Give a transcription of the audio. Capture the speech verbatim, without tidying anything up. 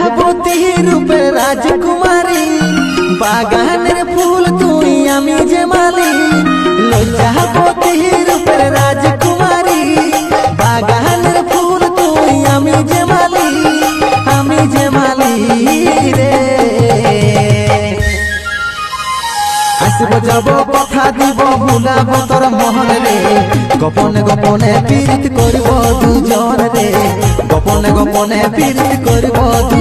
लज्जापति रूपे राजकुमारी बागाনের ফুল তুই আমি যে মালি লজ্জাপতি রূপে রাজকুমারি বাগানের ফুল তুই আমি যে মালি আমি যে মালি রে আসব যাব কথা দিব ভুলাব তোর মহন রে গোপনে গোপনে পীড়িত করব দুজন রে গোপনে গোপনে পীড়িত করব।